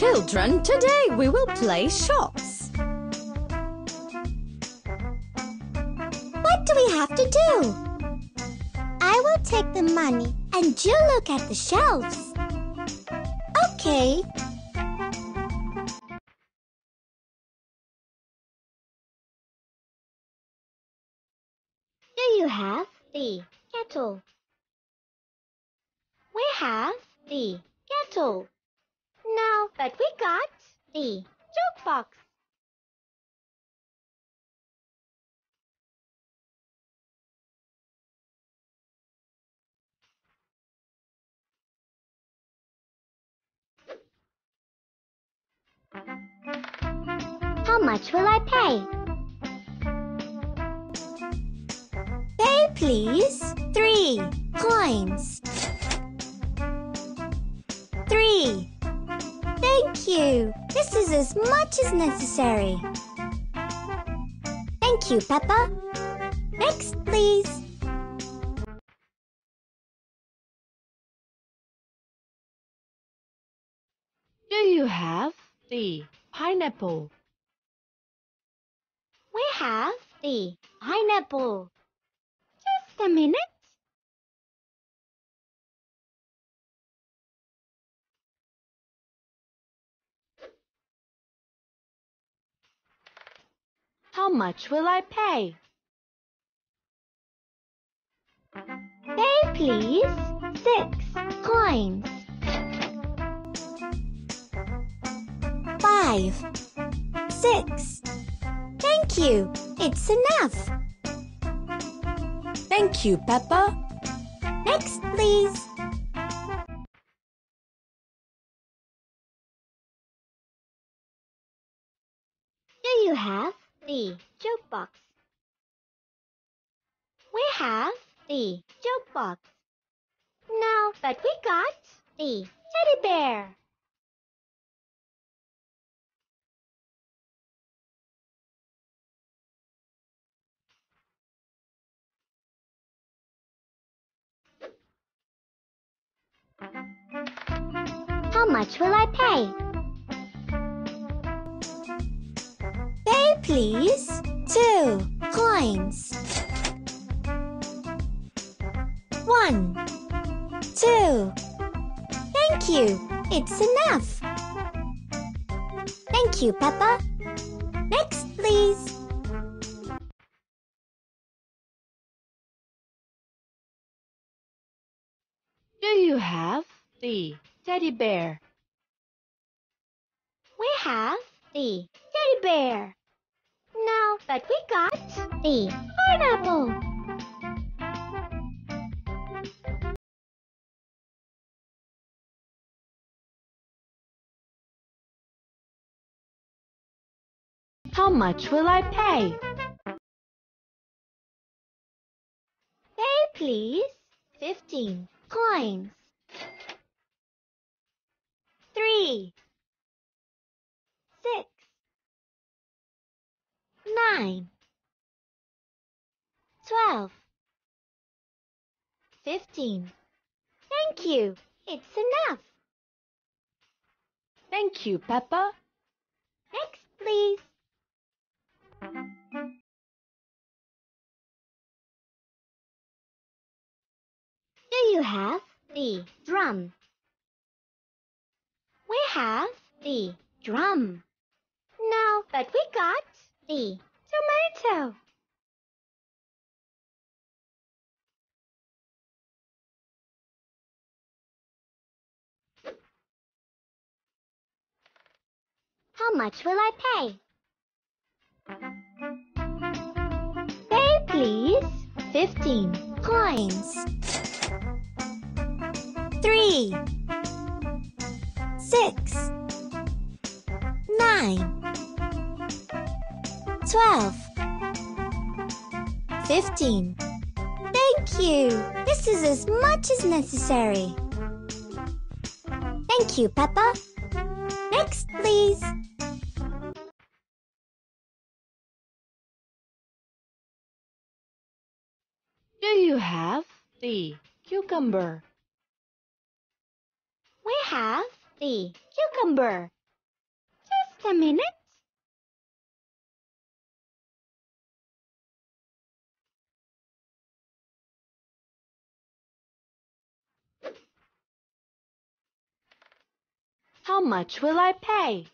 Children, today we will play shops. What do we have to do? I will take the money and you look at the shelves. Okay. Do you have the kettle? We have the kettle. No, but we got the jukebox. How much will I pay? Pay, please. 3 coins. 3. Thank you. This is as much as necessary. Thank you, Peppa. Next, please. Do you have the pineapple? We have the pineapple. Just a minute. How much will I pay? Pay, please. 6 coins. 5. 6. Thank you. It's enough. Thank you, Peppa. Next, please. Do you have the jukebox? We have the jukebox. No, but we got the teddy bear. How much will I pay? Pay, please. 2 coins. 1. 2. Thank you. It's enough. Thank you, Peppa. Next, please. Do you have the teddy bear? We have the teddy bear. No, but we got the pineapple. How much will I pay? Pay, please. 15 coins. 3. 6. 9. 12. 15. Thank you. It's enough. Thank you, Peppa. Next, please. Do you have the drum? We have the drum. No, but we got the tomato. How much will I pay? Pay, please. 15 coins. 3. 6. 9. 12. 15. Thank you. This is as much as necessary. Thank you, Peppa. Next, please. Do you have the cucumber? We have the cucumber. Just a minute. How much will I pay?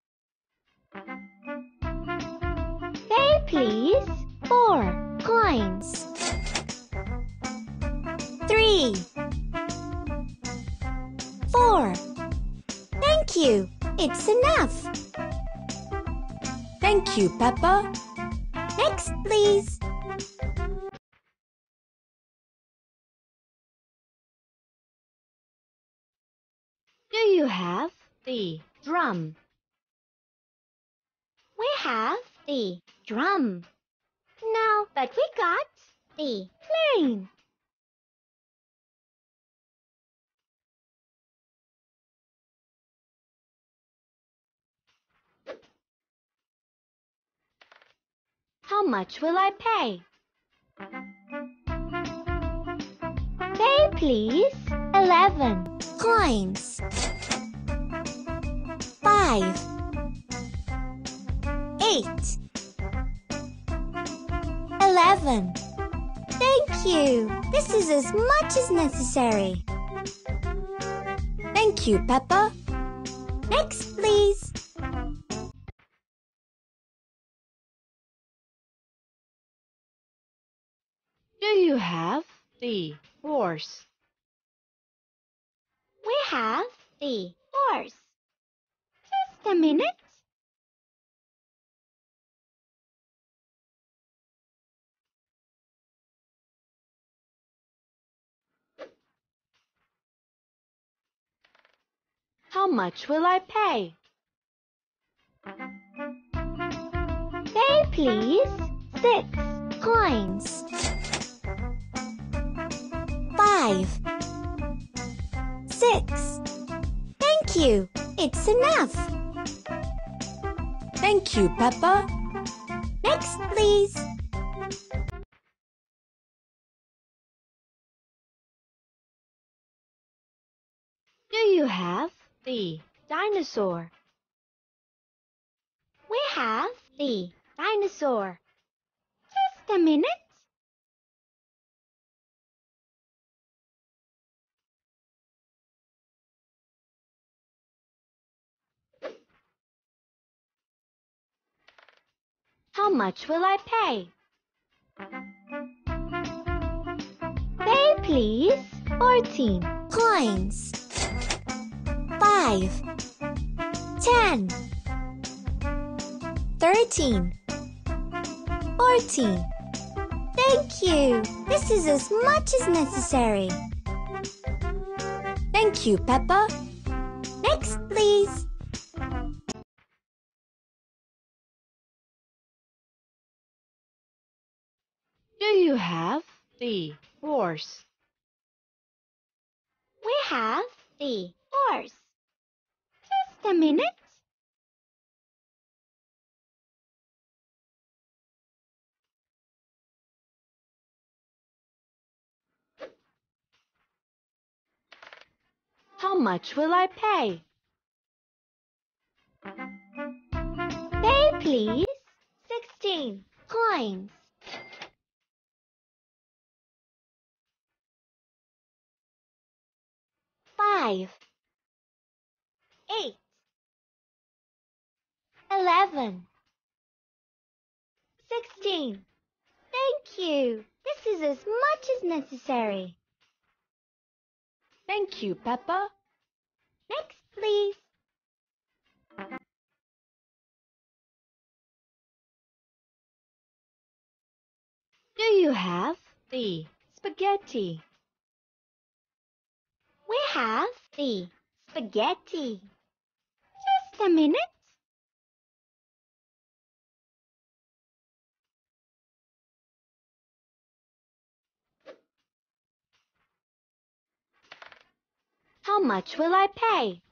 Pay, please. 4 coins. 3. 4. Thank you. It's enough. Thank you, Peppa. Next, please. Do you have the drum? We have the drum. No, but we got the plane. How much will I pay? Pay, please. 11 coins. 5. 8. 11. Thank you. This is as much as necessary. Thank you, Peppa. Next, please. Do you have the horse? We have the horse. Just a minute. How much will I pay? Pay, please. 6 coins. 5. 6. Thank you. It's enough. Thank you, Peppa. Next, please. Do you have the dinosaur? We have the dinosaur. Just a minute. How much will I pay? Pay, please. 14 coins. 5. 10. 13. 14. Thank you. This is as much as necessary. Thank you, Peppa. Next, please. Do you have the horse? We have the horse. Just a minute. How much will I pay? Pay, please. 16 coins. 5. 8. 11. 16. Thank you. This is as much as necessary. Thank you, Peppa. Next, please. Do you have the spaghetti? We have the spaghetti. Just a minute. How much will I pay?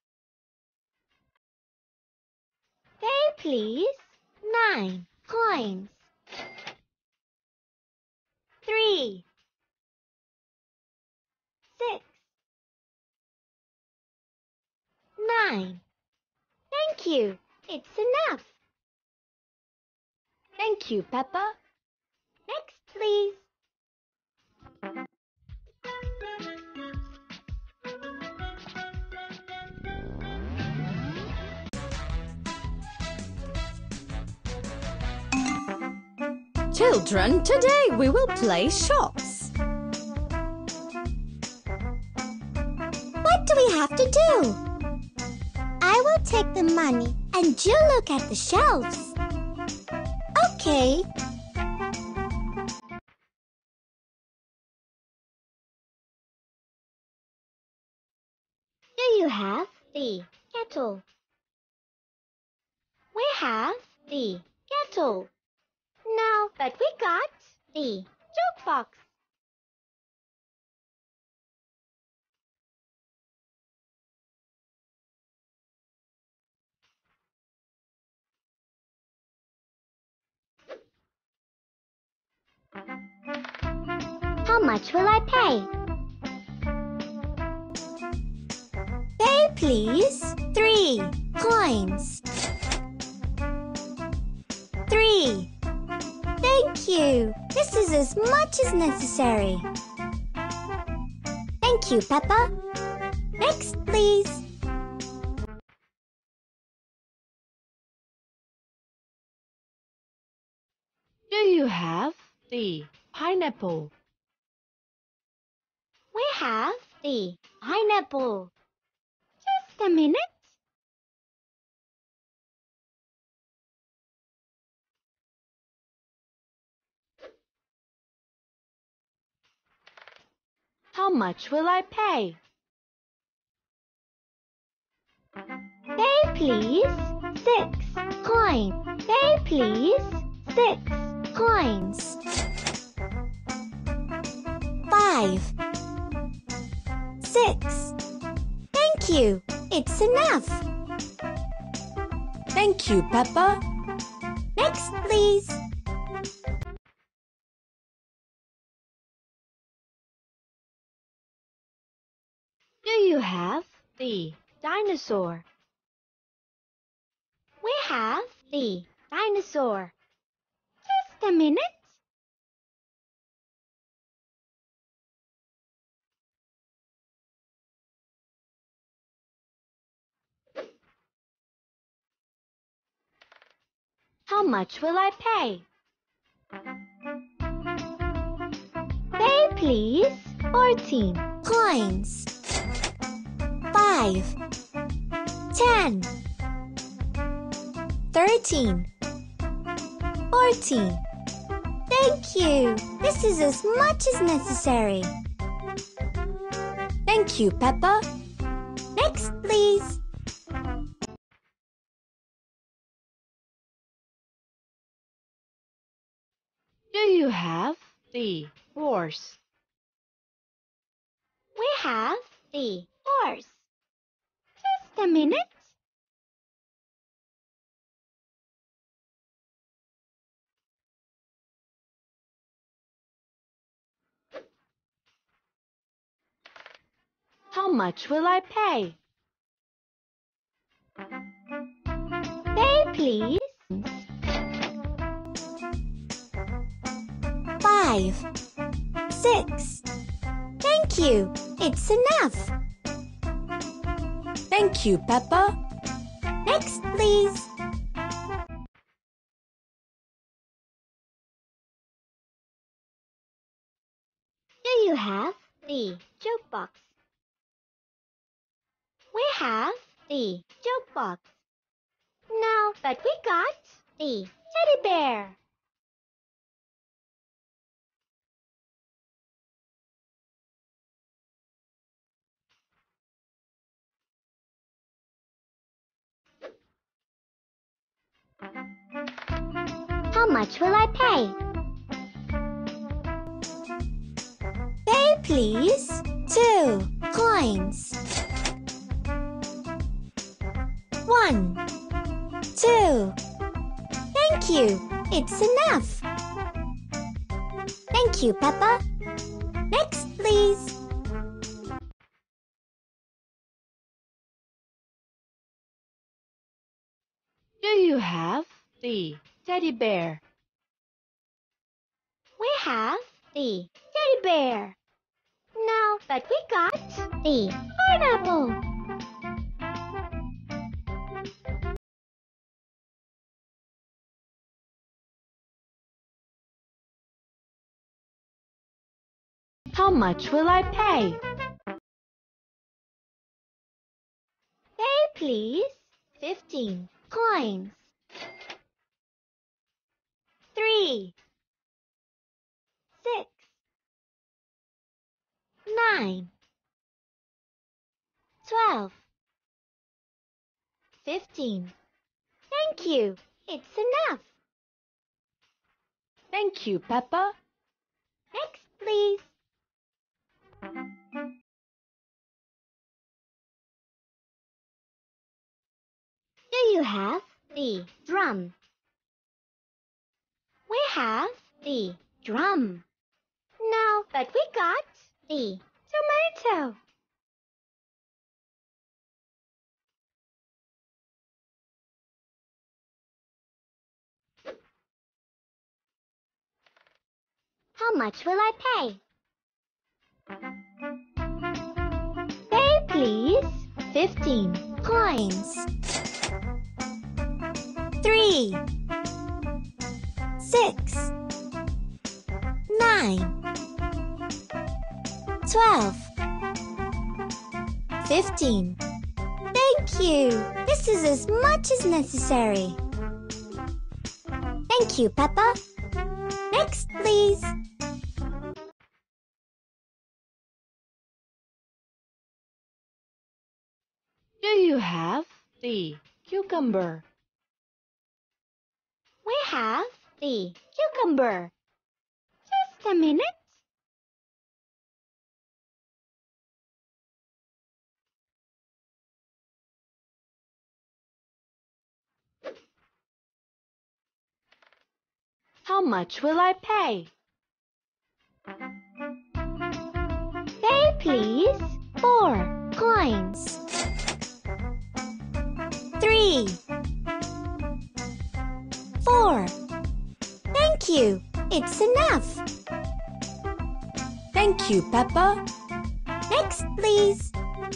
Pay, please. 9 coins. 3. 6. 9. Thank you. It's enough. Thank you, Peppa. Next, please. Children, today we will play shops. What do we have to do? I will take the money and you look at the shelves. Okay. Do you have the kettle? We have the kettle. No, but we got the jukebox. How much will I pay? Pay, please. 3 coins. 3. Thank you. This is as much as necessary. Thank you, Peppa. Next, please. Do you have the pineapple? We have the pineapple. Just a minute. How much will I pay? Pay, please. 6 coins. Pay, please. 6 coins. 5. 6. Thank you. It's enough. Thank you, Peppa. Next, please. Do you have the dinosaur? We have the dinosaur. Just a minute. How much will I pay? Pay, please. 14 coins. 5. 10. 13. 14. Thank you. This is as much as necessary. Thank you, Peppa. Next, please. Do you have the horse? We have the horse. Just a minute. How much will I pay? Pay, please. 5. 6. Thank you. It's enough. Thank you, Peppa. Next, please. Do you have the jukebox? We have the jukebox. No, but we got the teddy bear. How much will I pay? Pay, please. 2 coins. 1. 2. Thank you. It's enough. Thank you, Peppa. Next, please. Do Do you have the teddy bear? We have the teddy bear. No, but we got the pineapple. How much will I pay? Pay, please. 15 coins. 3, 6, 9, 12, 15. Thank you. It's enough. Thank you, Peppa. Next, please. Do you have the drum? We have the drum. No, but we got the tomato. How much will I pay? Pay, please. 15 coins. 3, 6, 9, 12, 15. Thank you. This is as much as necessary. Thank you, Peppa. Next, please. Do you have the cucumber? We have the cucumber. Just a minute. How much will I pay? Pay, please. 4 coins. 3, 4. Thank you. It's enough. Thank you, Peppa. Next, please.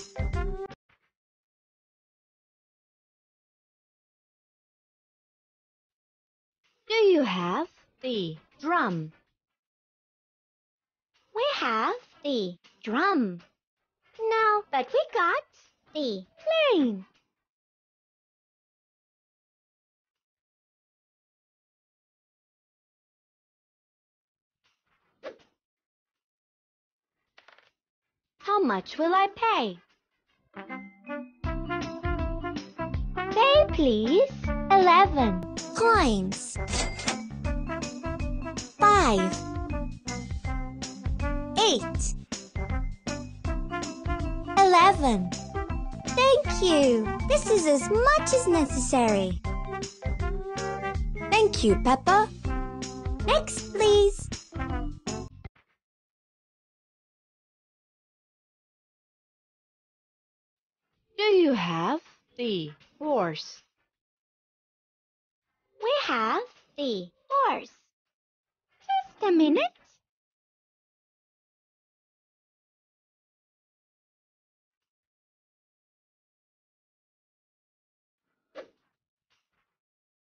Do you have the drum? We have the drum. No, but we got the plane. How much will I pay? Pay, please. 11 coins. 5, 8, 11. Thank you. This is as much as necessary. Thank you, Peppa. Next, please. Do you have the horse? We have the horse. Just a minute.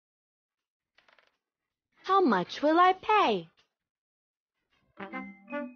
How much will I pay?